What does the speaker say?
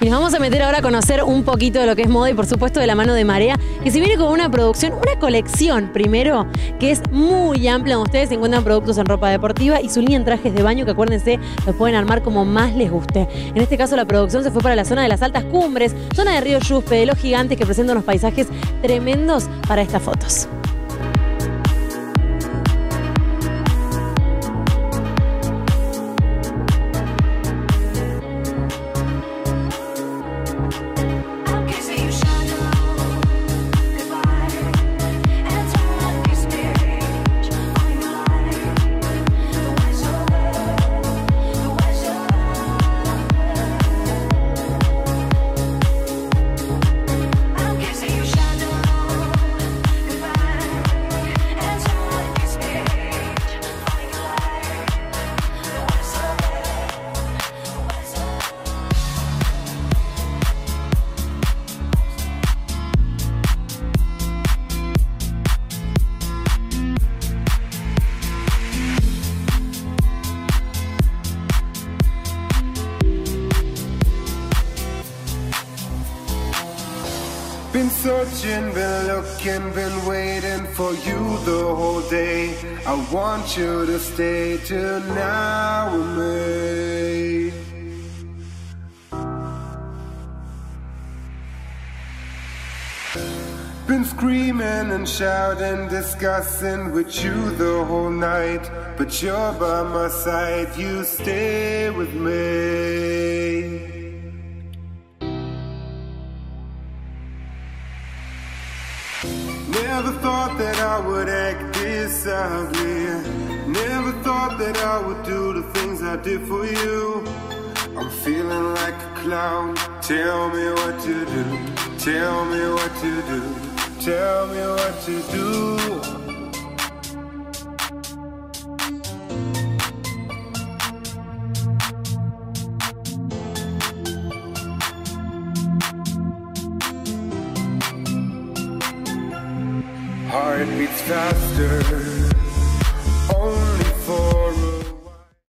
Y nos vamos a meter ahora a conocer un poquito de lo que es moda y por supuesto de la mano de Marea, que se viene con una producción, una colección primero, que es muy amplia, donde ustedes encuentran productos en ropa deportiva y su línea en trajes de baño, que acuérdense, los pueden armar como más les guste. En este caso la producción se fue para la zona de las altas cumbres, zona de Río Yuspe, de los gigantes, que presentan unos paisajes tremendos para estas fotos. Been searching, been looking, been waiting for you the whole day. I want you to stay till now with me. Been screaming and shouting, discussing with you the whole night. But you're by my side, you stay with me. Never thought that I would act this ugly. Never thought that I would do the things I did for you. I'm feeling like a clown. Tell me what to do. Tell me what to do. Tell me what to do. Heart beats faster, only